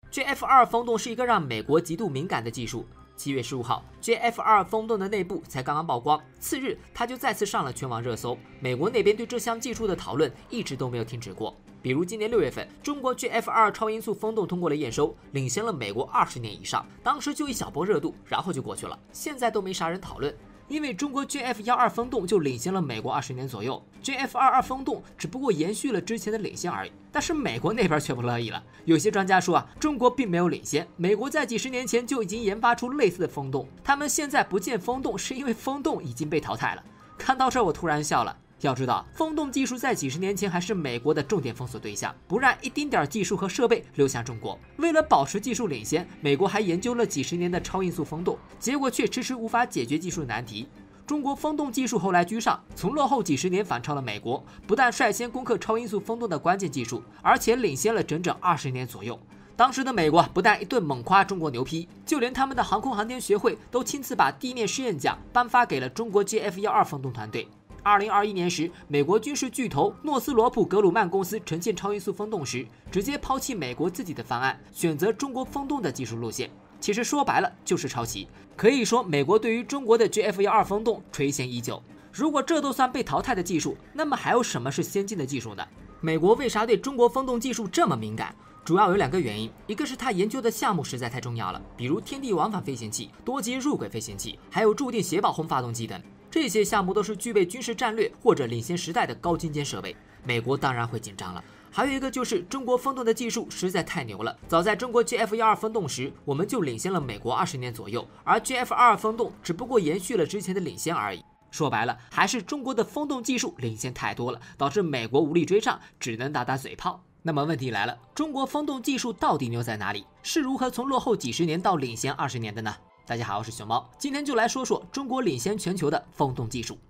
GF-2风洞是一个让美国极度敏感的技术。7月15号 ，GF-2风洞的内部才刚刚曝光，次日它就再次上了全网热搜。美国那边对这项技术的讨论一直都没有停止过。比如今年6月份，中国 GF-2超音速风洞通过了验收，领先了美国20年以上。当时就一小波热度，然后就过去了，现在都没啥人讨论。因为中国 GF-12风洞就领先了美国20年左右 ，GF-22风洞只不过延续了之前的领先而已。但是美国那边却不乐意了，有些专家说中国并没有领先，美国在几十年前就已经研发出类似的风洞，他们现在不建风洞是因为风洞已经被淘汰了。看到这我突然笑了。要知道，风洞技术在几十年前还是美国的重点封锁对象，不让一丁点技术和设备流向中国。为了保持技术领先，美国还研究了几十年的超音速风洞，结果却迟迟无法解决技术难题。中国风洞技术后来居上，从落后几十年反超了美国，不但率先攻克超音速风洞的关键技术，而且领先了整整20年左右。当时的美国不但一顿猛夸中国牛批，就连他们的航空航天学会都亲自把地面试验奖颁发给了中国 GF-12风洞团队。2021年时，美国军事巨头诺斯罗普格鲁曼公司承建超音速风洞时，直接抛弃美国自己的方案，选择中国风洞的技术路线。其实说白了就是抄袭。可以说，美国对于中国的 GF-12风洞垂涎已久。如果这都算被淘汰的技术，那么还有什么是先进的技术呢？美国为啥对中国风洞技术这么敏感？主要有2个原因，一个是他研究的项目实在太重要了，比如天地往返飞行器、多机入轨飞行器，还有注定协保轰发动机等。这些项目都是具备军事战略或者领先时代的高精尖设备，美国当然会紧张了。还有一个就是中国风洞的技术实在太牛了，早在中国 GF-12风洞时，我们就领先了美国20年左右，而 GF-22风洞只不过延续了之前的领先而已。说白了，还是中国的风洞技术领先太多了，导致美国无力追上，只能打打嘴炮。那么问题来了，中国风洞技术到底牛在哪里？是如何从落后几十年到领先20年的呢？大家好，我是熊猫，今天就来说说中国领先全球的风洞技术。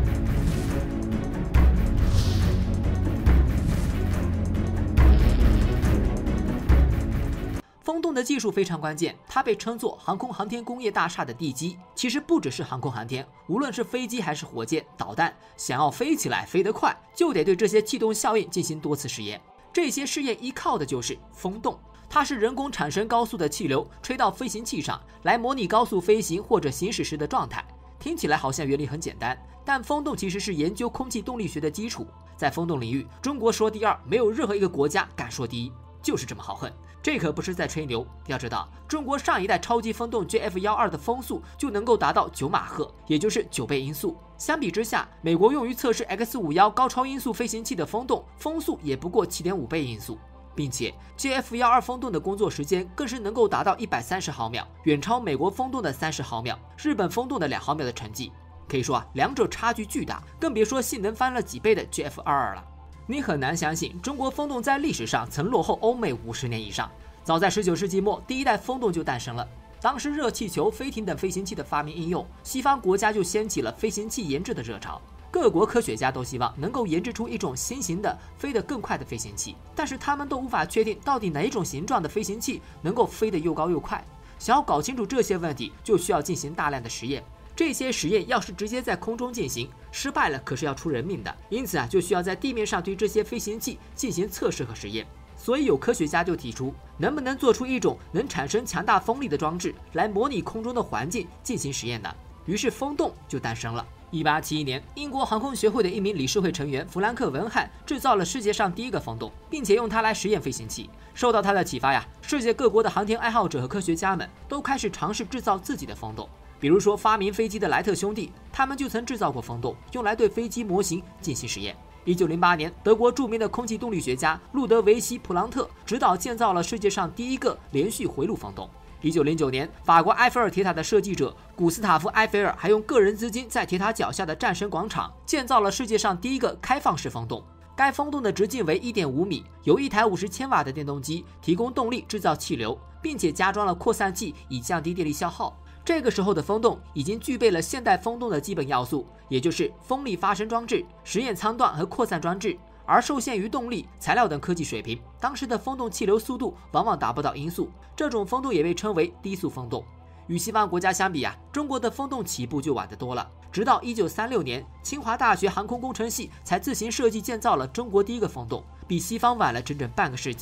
风洞的技术非常关键，它被称作航空航天工业大厦的地基。其实不只是航空航天，无论是飞机还是火箭、导弹，想要飞起来、飞得快，就得对这些气动效应进行多次试验。这些试验依靠的就是风洞。它是人工产生高速的气流吹到飞行器上，来模拟高速飞行或者行驶时的状态。听起来好像原理很简单，但风洞其实是研究空气动力学的基础。在风洞领域，中国说第2，没有任何一个国家敢说第1，就是这么豪横。这可不是在吹牛，要知道，中国上一代超级风洞 GF-12的风速就能够达到9马赫，也就是9倍音速。相比之下，美国用于测试 X-51高超音速飞行器的风洞，风速也不过7.5倍音速。并且 GF-12风洞的工作时间更是能够达到130毫秒，远超美国风洞的30毫秒、日本风洞的2毫秒的成绩。可以说两者差距巨大，更别说性能翻了几倍的 GF-22了。你很难相信，中国风洞在历史上曾落后欧美50年以上。早在19世纪末，第1代风洞就诞生了。当时热气球、飞艇等飞行器的发明应用，西方国家就掀起了飞行器研制的热潮。各国科学家都希望能够研制出一种新型的飞得更快的飞行器，但是他们都无法确定到底哪一种形状的飞行器能够飞得又高又快。想要搞清楚这些问题，就需要进行大量的实验。这些实验要是直接在空中进行，失败了可是要出人命的。因此就需要在地面上对这些飞行器进行测试和实验。所以有科学家就提出，能不能做出一种能产生强大风力的装置，来模拟空中的环境进行实验呢？于是风洞就诞生了。1871年，英国航空学会的一名理事会成员弗兰克·文汉制造了世界上第1个风洞，并且用它来实验飞行器。受到他的启发世界各国的航天爱好者和科学家们都开始尝试制造自己的风洞。比如说，发明飞机的莱特兄弟，他们就曾制造过风洞，用来对飞机模型进行实验。1908年，德国著名的空气动力学家路德维希·普朗特指导建造了世界上第1个连续回路风洞。1909年，法国埃菲尔铁塔的设计者古斯塔夫·埃菲尔还用个人资金在铁塔脚下的战神广场建造了世界上第1个开放式风洞。该风洞的直径为 1.5 米，由1台50千瓦的电动机提供动力制造气流，并且加装了扩散器以降低电力消耗。这个时候的风洞已经具备了现代风洞的基本要素，也就是风力发生装置、实验舱段和扩散装置。而受限于动力、材料等科技水平，当时的风洞气流速度往往达不到音速，这种风洞也被称为低速风洞。与西方国家相比中国的风洞起步就晚得多了。直到1936年，清华大学航空工程系才自行设计建造了中国第1个风洞，比西方晚了整整半个世纪。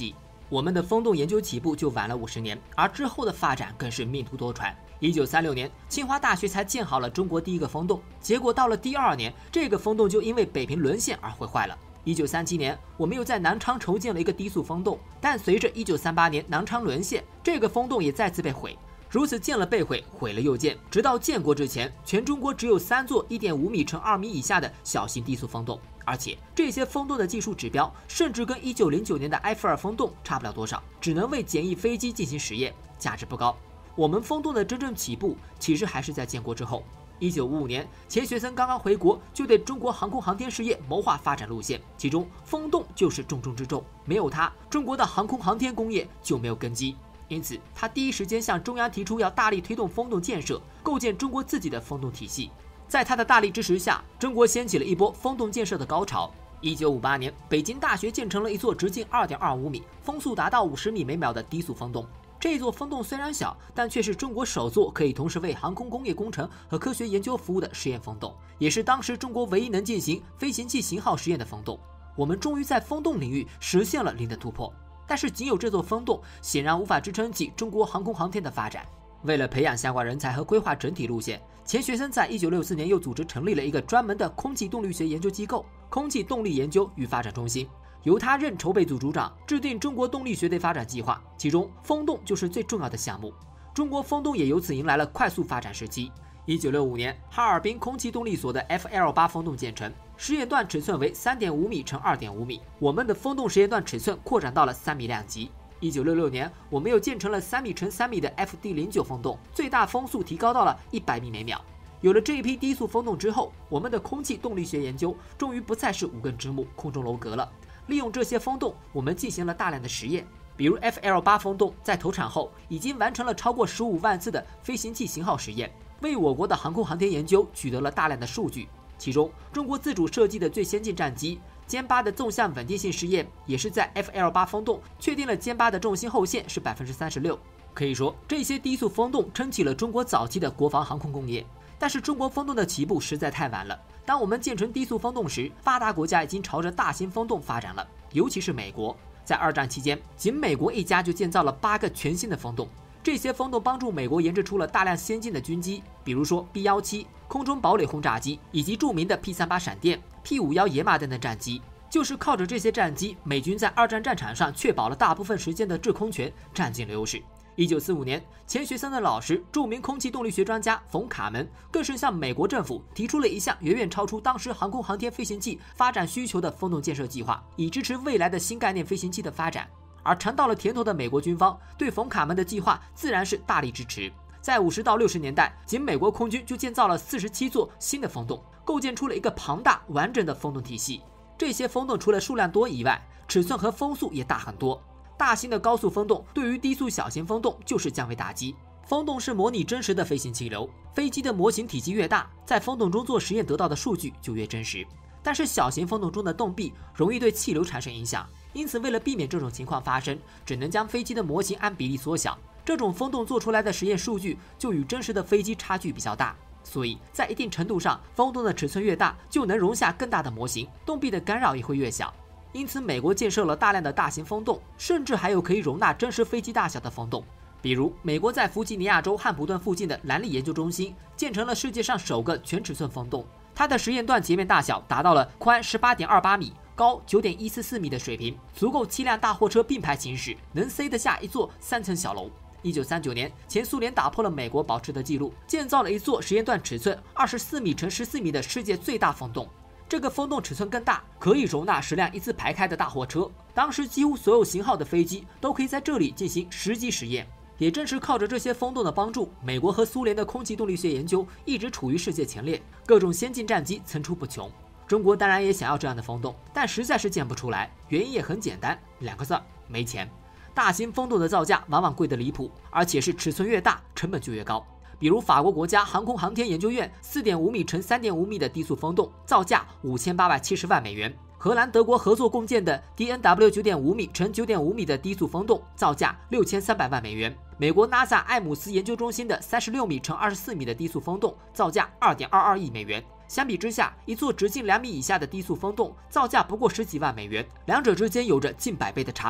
我们的风洞研究起步就晚了50年，而之后的发展更是命途多舛。1936年，清华大学才建好了中国第一个风洞，结果到了第2年，这个风洞就因为北平沦陷而毁坏了。1937年，我们又在南昌筹建了一个低速风洞，但随着1938年南昌沦陷，这个风洞也再次被毁。如此建了被毁，毁了又建，直到建国之前，全中国只有3座1.5米乘2米以下的小型低速风洞，而且这些风洞的技术指标甚至跟1909年的埃菲尔风洞差不了多少，只能为简易飞机进行实验，价值不高。我们风洞的真正起步，其实还是在建国之后。1955年，钱学森刚刚回国，就对中国航空航天事业谋划发展路线，其中风洞就是重中之重，没有它，中国的航空航天工业就没有根基。因此，他第一时间向中央提出要大力推动风洞建设，构建中国自己的风洞体系。在他的大力支持下，中国掀起了一波风洞建设的高潮。1958年，北京大学建成了一座直径2.25米、风速达到50米每秒的低速风洞。这座风洞虽然小，但却是中国首座可以同时为航空工业工程和科学研究服务的实验风洞，也是当时中国唯一能进行飞行器型号实验的风洞。我们终于在风洞领域实现了零的突破。但是仅有这座风洞显然无法支撑起中国航空航天的发展。为了培养相关人才和规划整体路线，钱学森在1964年又组织成立了一个专门的空气动力学研究机构——空气动力研究与发展中心，由他任筹备组组长，制定中国动力学的发展计划，其中风洞就是最重要的项目。中国风洞也由此迎来了快速发展时期。1965年，哈尔滨空气动力所的 FL8 风洞建成，实验段尺寸为3.5米乘2.5米，我们的风洞实验段尺寸扩展到了3米2级。1966年，我们又建成了3米乘3米的 FD09 风洞，最大风速提高到了100米每秒。有了这一批低速风洞之后，我们的空气动力学研究终于不再是五根之木、空中楼阁了。利用这些风洞，我们进行了大量的实验。比如 FL8 风洞在投产后已经完成了超过15万次的飞行器型号实验，为我国的航空航天研究取得了大量的数据。其中，中国自主设计的最先进战机歼8的纵向稳定性试验，也是在 FL8 风洞确定了歼8的重心后线是36%。可以说，这些低速风洞撑起了中国早期的国防航空工业。但是中国风洞的起步实在太晚了。当我们建成低速风洞时，发达国家已经朝着大型风洞发展了，尤其是美国。在2战期间，仅美国一家就建造了8个全新的风洞。这些风洞帮助美国研制出了大量先进的军机，比如说 B-17空中堡垒轰炸机，以及著名的 P-38闪电、P-51野马等等战机。就是靠着这些战机，美军在2战战场上确保了大部分时间的制空权，占尽了优势。1945年，钱学森的老师、著名空气动力学专家冯卡门，更是向美国政府提出了一项远远超出当时航空航天飞行器发展需求的风洞建设计划，以支持未来的新概念飞行器的发展。而尝到了甜头的美国军方对冯卡门的计划自然是大力支持。在50到60年代，仅美国空军就建造了47座新的风洞，构建出了一个庞大完整的风洞体系。这些风洞除了数量多以外，尺寸和风速也大很多。大型的高速风洞对于低速小型风洞就是降维打击。风洞是模拟真实的飞行气流，飞机的模型体积越大，在风洞中做实验得到的数据就越真实。但是小型风洞中的洞壁容易对气流产生影响，因此为了避免这种情况发生，只能将飞机的模型按比例缩小。这种风洞做出来的实验数据就与真实的飞机差距比较大，所以在一定程度上，风洞的尺寸越大，就能容下更大的模型，洞壁的干扰也会越小。因此，美国建设了大量的大型风洞，甚至还有可以容纳真实飞机大小的风洞。比如，美国在弗吉尼亚州汉普顿附近的兰利研究中心建成了世界上首个全尺寸风洞，它的实验段截面大小达到了宽18.28米、高9.144米的水平，足够7辆大货车并排行驶，能塞得下一座3层小楼。1939年，前苏联打破了美国保持的记录，建造了一座实验段尺寸24米乘14米的世界最大风洞。这个风洞尺寸更大，可以容纳10辆一字排开的大货车。当时几乎所有型号的飞机都可以在这里进行实际实验。也正是靠着这些风洞的帮助，美国和苏联的空气动力学研究一直处于世界前列，各种先进战机层出不穷。中国当然也想要这样的风洞，但实在是建不出来，原因也很简单，2个字儿：没钱。大型风洞的造价往往贵得离谱，而且是尺寸越大，成本就越高。比如法国国家航空航天研究院4.5米乘3.5米的低速风洞，造价5870万美元；荷兰德国合作共建的 DNW 9.5米乘9.5米的低速风洞，造价6300万美元；美国 NASA 艾姆斯研究中心的36米乘24米的低速风洞，造价2.22亿美元。相比之下，一座直径2米以下的低速风洞造价不过10几万美元，两者之间有着近100倍的差距。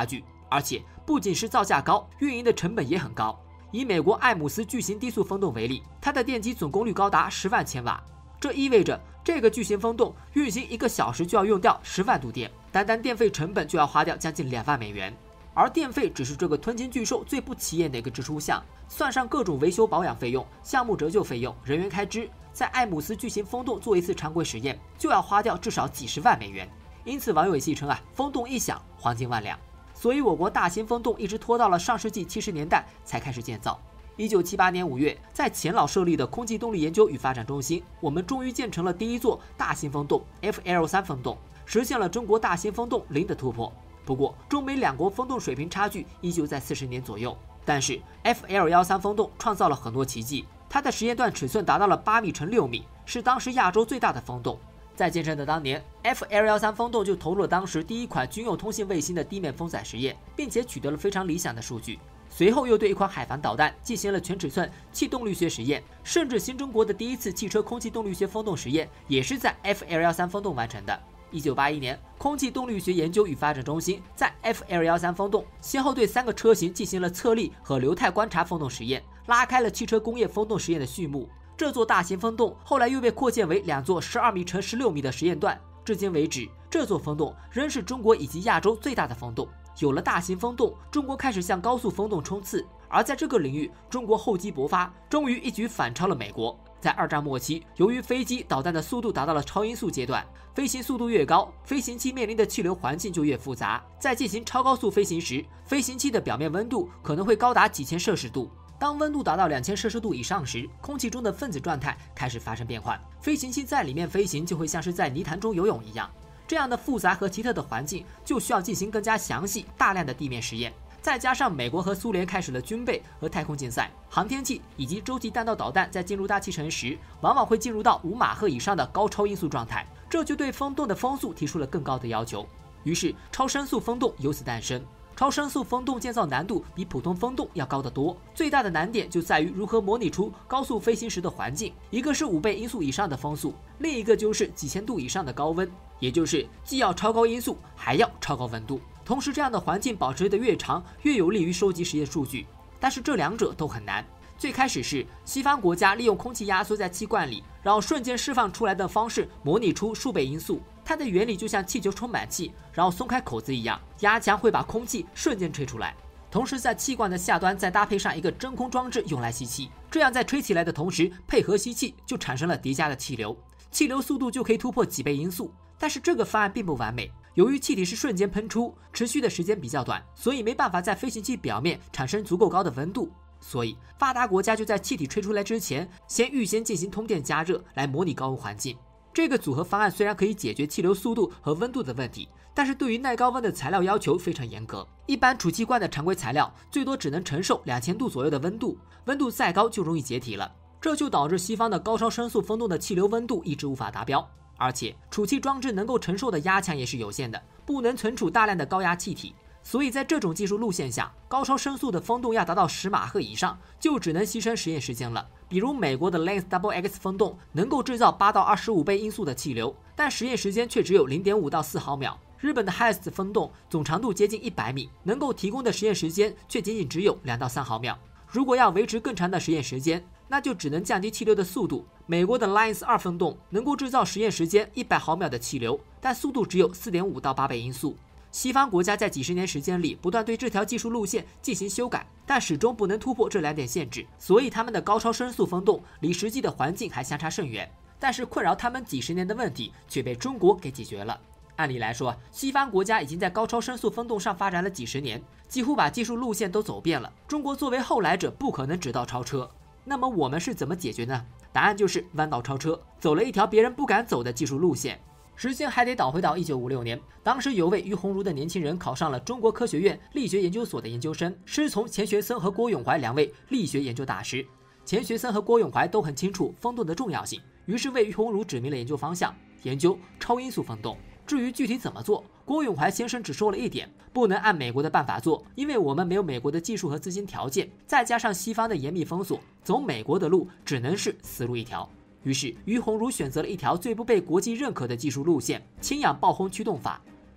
而且不仅是造价高，运营的成本也很高。以美国艾姆斯巨型低速风洞为例，它的电机总功率高达10万千瓦，这意味着这个巨型风洞运行1个小时就要用掉10万度电，单单电费成本就要花掉将近2万美元。而电费只是这个吞金巨兽最不起眼的一个支出项，算上各种维修保养费用、项目折旧费用、人员开支，在艾姆斯巨型风洞做一次常规实验就要花掉至少几十万美元。因此网友也戏称风洞一响，黄金万两。所以我国大型风洞一直拖到了上世纪70年代才开始建造。1978年5月，在前老设立的空气动力研究与发展中心，我们终于建成了第一座大型风洞 FL3 风洞，实现了中国大型风洞0的突破。不过，中美两国风洞水平差距依旧在40年左右。但是 FL13 风洞创造了很多奇迹，它的实验段尺寸达到了8米乘6米，是当时亚洲最大的风洞。在建成的当年 ，FL13 风洞就投入了当时第一款军用通信卫星的地面风载实验，并且取得了非常理想的数据。随后又对一款海防导弹进行了全尺寸气动力学实验，甚至新中国的第一次汽车空气动力学风洞实验也是在 FL13 风洞完成的。1981年，空气动力学研究与发展中心在 FL13 风洞先后对3个车型进行了侧力和流态观察风洞实验，拉开了汽车工业风洞实验的序幕。这座大型风洞后来又被扩建为2座12米乘16米的实验段，至今为止，这座风洞仍是中国以及亚洲最大的风洞。有了大型风洞，中国开始向高速风洞冲刺，而在这个领域，中国厚积薄发，终于一举反超了美国。在2战末期，由于飞机、导弹的速度达到了超音速阶段，飞行速度越高，飞行器面临的气流环境就越复杂。在进行超高速飞行时，飞行器的表面温度可能会高达几千摄氏度。当温度达到2000摄氏度以上时，空气中的分子状态开始发生变换，飞行器在里面飞行就会像是在泥潭中游泳一样。这样的复杂和奇特的环境，就需要进行更加详细、大量的地面实验。再加上美国和苏联开始了军备和太空竞赛，航天器以及洲际弹道导弹在进入大气层时，往往会进入到5马赫以上的高超音速状态，这就对风洞的风速提出了更高的要求。于是，超声速风洞由此诞生。超声速风洞建造难度比普通风洞要高得多，最大的难点就在于如何模拟出高速飞行时的环境，一个是5倍音速以上的风速，另一个就是几千度以上的高温，也就是既要超高音速，还要超高温度。同时，这样的环境保持得越长，越有利于收集实验数据，但是这两者都很难。最开始是西方国家利用空气压缩在气罐里，然后瞬间释放出来的方式模拟出数倍音速。它的原理就像气球充满气，然后松开口子一样，压强会把空气瞬间吹出来。同时，在气罐的下端再搭配上一个真空装置用来吸气，这样在吹起来的同时配合吸气，就产生了叠加的气流，气流速度就可以突破几倍音速。但是这个方案并不完美，由于气体是瞬间喷出，持续的时间比较短，所以没办法在飞行器表面产生足够高的温度。所以发达国家就在气体吹出来之前，预先进行通电加热，来模拟高温环境。这个组合方案虽然可以解决气流速度和温度的问题，但是对于耐高温的材料要求非常严格。一般储气罐的常规材料最多只能承受2000度左右的温度，温度再高就容易解体了。这就导致西方的高超声速风洞的气流温度一直无法达标，而且储气装置能够承受的压强也是有限的，不能存储大量的高压气体。所以在这种技术路线下，高超声速的风洞要达到10马赫以上，就只能牺牲实验时间了。比如美国的 Lance XX 风洞能够制造8到25倍音速的气流，但实验时间却只有 0.5到4毫秒。日本的 Highest 风洞总长度接近100米，能够提供的实验时间却仅仅只有2到3毫秒。如果要维持更长的实验时间，那就只能降低气流的速度。美国的 Lance 2风洞能够制造实验时间100毫秒的气流，但速度只有 4.5到8倍音速。西方国家在几十年时间里不断对这条技术路线进行修改，但始终不能突破这2点限制，所以他们的高超声速风洞离实际的环境还相差甚远。但是困扰他们几十年的问题却被中国给解决了。按理来说，西方国家已经在高超声速风洞上发展了几十年，几乎把技术路线都走遍了。中国作为后来者，不可能直道超车。那么我们是怎么解决呢？答案就是弯道超车，走了一条别人不敢走的技术路线。时间还得倒回到1956年，当时有位于鸿儒的年轻人考上了中国科学院力学研究所的研究生，师从钱学森和郭永怀2位力学研究大师。钱学森和郭永怀都很清楚风洞的重要性，于是为于鸿儒指明了研究方向，研究超音速风洞。至于具体怎么做，郭永怀先生只说了一点，不能按美国的办法做，因为我们没有美国的技术和资金条件，再加上西方的严密封锁，走美国的路只能是死路一条。于是于鸿儒选择了一条最不被国际认可的技术路线——氢氧爆轰驱动法。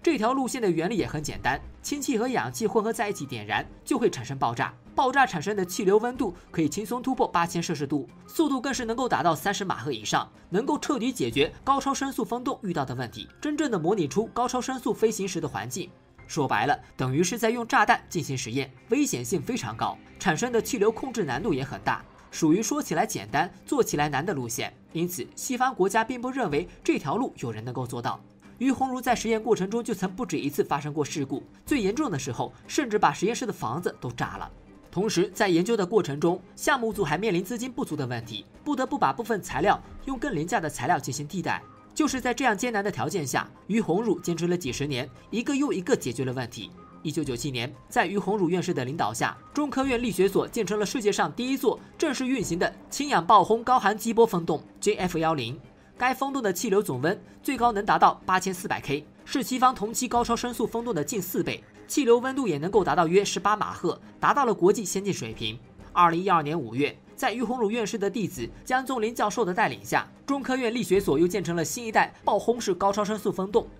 这条路线的原理也很简单，氢气和氧气混合在一起点燃，就会产生爆炸。爆炸产生的气流温度可以轻松突破8000摄氏度，速度更是能够达到30马赫以上，能够彻底解决高超声速风洞遇到的问题，真正的模拟出高超声速飞行时的环境。说白了，等于是在用炸弹进行实验，危险性非常高，产生的气流控制难度也很大，属于说起来简单，做起来难的路线。因此，西方国家并不认为这条路有人能够做到。于鸿儒在实验过程中就曾不止一次发生过事故，最严重的时候甚至把实验室的房子都炸了。同时，在研究的过程中，项目组还面临资金不足的问题，不得不把部分材料用更廉价的材料进行替代。就是在这样艰难的条件下，于鸿儒坚持了几十年，一个又一个解决了问题。1997年，在于鸿儒院士的领导下，中科院力学所建成了世界上第一座正式运行的氢氧爆轰高含激波风洞 JF10。该风洞的气流总温最高能达到8400 K， 是西方同期高超声速风洞的近4倍。气流温度也能够达到约18马赫，达到了国际先进水平。2012年5月，在于鸿儒院士的弟子江宗林教授的带领下，中科院力学所又建成了新一代爆轰式高超声速风洞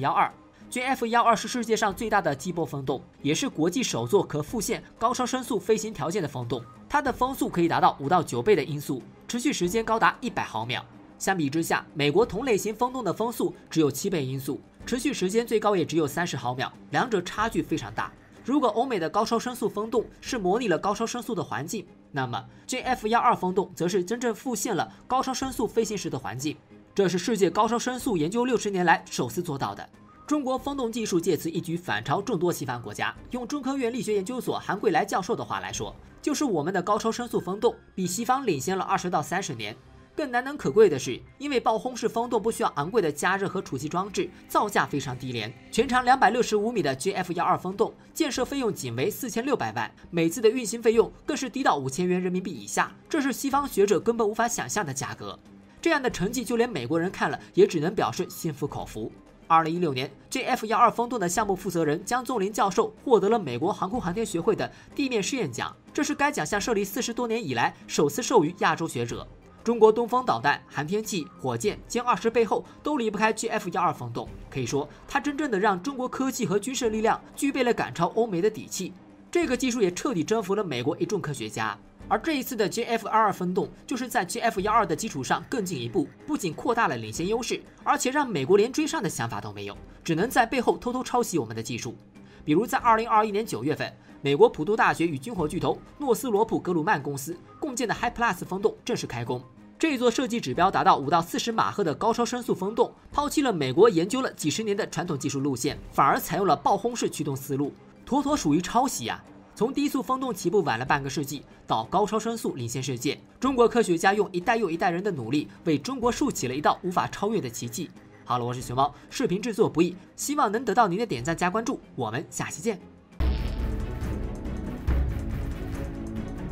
JF12。JF12是世界上最大的激波风洞，也是国际首座可复现高超声速飞行条件的风洞。它的风速可以达到5到9倍的音速，持续时间高达100毫秒。相比之下，美国同类型风洞的风速只有7倍音速，持续时间最高也只有30毫秒，两者差距非常大。如果欧美的高超声速风洞是模拟了高超声速的环境，那么 JF12风洞则是真正复现了高超声速飞行时的环境。这是世界高超声速研究60年来首次做到的。中国风洞技术借此一举反超众多西方国家。用中科院力学研究所韩桂来教授的话来说，就是我们的高超声速风洞比西方领先了20到30年。更难能可贵的是，因为爆轰式风洞不需要昂贵的加热和储气装置，造价非常低廉。全长265米的 JF12风洞建设费用仅为4600万，每次的运行费用更是低到5000元人民币以下，这是西方学者根本无法想象的价格。这样的成绩，就连美国人看了也只能表示心服口服。2016年 ，JF12风洞的项目负责人江宗林教授获得了美国航空航天学会的地面试验奖，这是该奖项设立40多年以来首次授予亚洲学者。中国东风导弹、航天器、火箭、歼20背后都离不开 JF12风洞，可以说它真正的让中国科技和军事力量具备了赶超欧美的底气。这个技术也彻底征服了美国一众科学家。而这一次的 JF12风洞就是在 JF12的基础上更进一步，不仅扩大了领先优势，而且让美国连追上的想法都没有，只能在背后偷偷抄袭我们的技术。比如在2021年9月份，美国普渡大学与军火巨头诺斯罗普格鲁曼公司共建的 High Plus 风洞正式开工。这座设计指标达到5到40马赫的高超声速风洞，抛弃了美国研究了几十年的传统技术路线，反而采用了爆轰式驱动思路，妥妥属于抄袭啊！从低速风洞起步晚了半个世纪，到高超声速领先世界，中国科学家用一代又一代人的努力，为中国竖起了一道无法超越的奇迹。好了，我是熊猫，视频制作不易，希望能得到您的点赞加关注，我们下期见。